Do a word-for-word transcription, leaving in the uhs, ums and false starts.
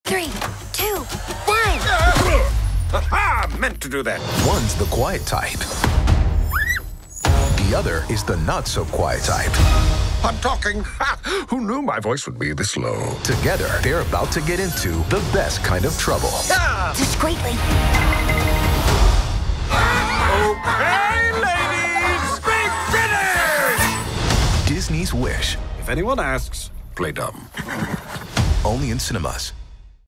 three, two, one. Ha! Meant to do that. One's the quiet type. The other is the not-so-quiet type. I'm talking. Ha! Who knew my voice would be this low? Together, they're about to get into the best kind of trouble. Ah! Discreetly. Okay, ladies, be finished! Disney's Wish. If anyone asks, play dumb. Only in cinemas.